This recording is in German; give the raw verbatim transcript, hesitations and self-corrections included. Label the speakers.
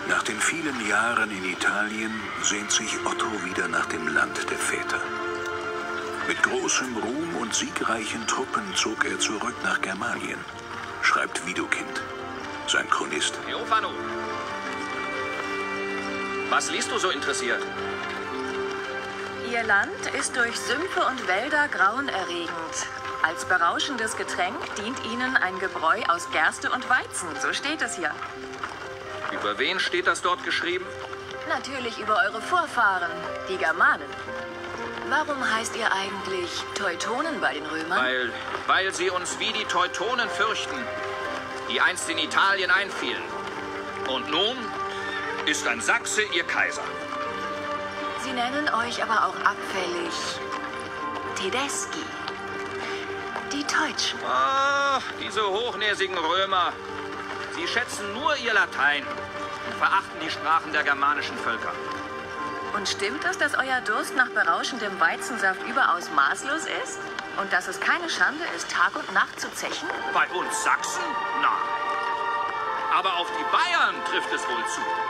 Speaker 1: Nach den vielen Jahren in Italien sehnt sich Otto wieder nach dem Land der Väter. Mit großem Ruhm und siegreichen Truppen zog er zurück nach Germanien, schreibt Widukind, sein Chronist.
Speaker 2: Theophano, was liest du so interessiert?
Speaker 3: Ihr Land ist durch Sümpfe und Wälder grauenerregend. Als berauschendes Getränk dient ihnen ein Gebräu aus Gerste und Weizen, so steht es hier.
Speaker 2: Über wen steht das dort geschrieben?
Speaker 3: Natürlich über eure Vorfahren, die Germanen. Warum heißt ihr eigentlich Teutonen bei den Römern?
Speaker 2: Weil, weil sie uns wie die Teutonen fürchten, die einst in Italien einfielen. Und nun ist ein Sachse ihr Kaiser.
Speaker 3: Sie nennen euch aber auch abfällig Tedeschi. Die Deutschen.
Speaker 2: Ach, diese hochnäsigen Römer. Sie schätzen nur ihr Latein und verachten die Sprachen der germanischen Völker.
Speaker 3: Und stimmt es, dass euer Durst nach berauschendem Weizensaft überaus maßlos ist? Und dass es keine Schande ist, Tag und Nacht zu zechen?
Speaker 2: Bei uns Sachsen? Nein. Aber auf die Bayern trifft es wohl zu.